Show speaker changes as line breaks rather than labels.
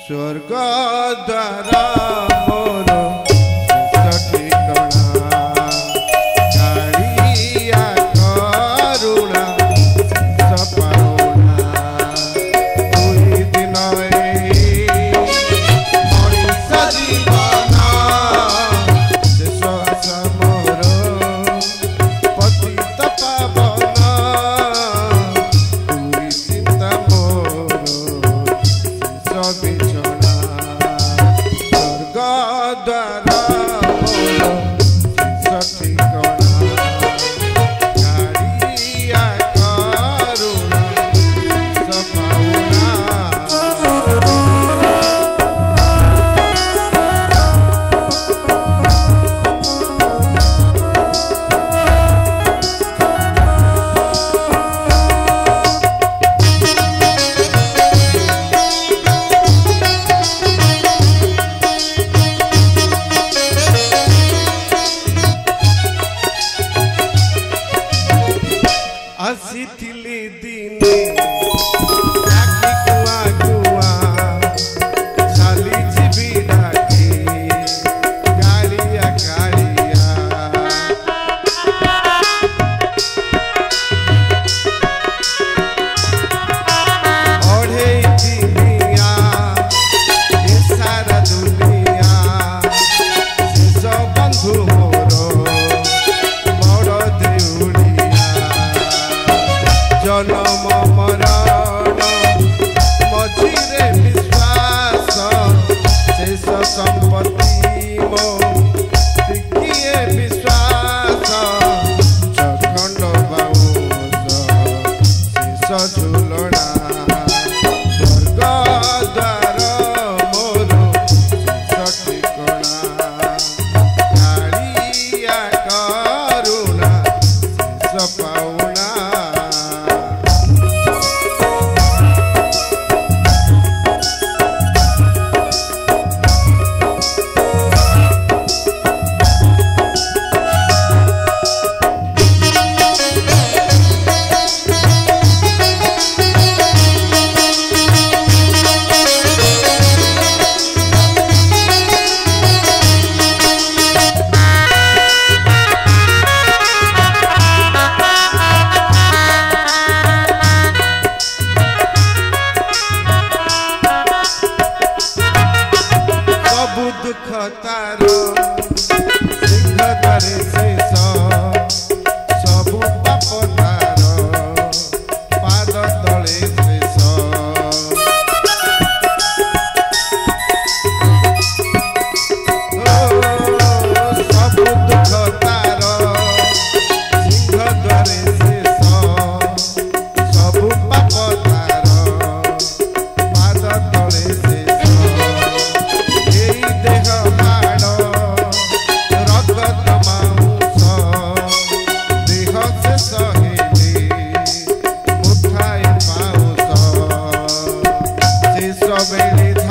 स्वर्ग द्वारा मोर ठिकाना कालिया करुणा सपाउना दुई दिन मଣିଷ जीवन शेष आशा मोर पतित पावन दुई चिंता मोर शेष बिछड़ा स्वर्ग द्वारा मोर शेष ठिकाना कालिया करुणा सपाउना आसिथिली दिने डाकी कुआ कुआ साली जीवी डाकी कालिया कालिया ओढ़े दिनिया ये सारा दुनिया शेष बंधु मोर बड़ देउड़िया जनम मरण मझिरे विश्वास शेष संपत्ति मो टिकिए विश्वास चखंड बाउंस शेष झुलना स्वर्ग द्वार मोर शेष ठिकाना कालिया करुणा शेष पाउना दुख तार सिंह द्वारे शेष सबु पाप तार पाद तले शेष सबु दुख तार सिंह द्वारे शेष सबु पाप तार पाद तले शेष देह बाण रगत मांस देह शेष हेले मुठाए पाउस शेष बेले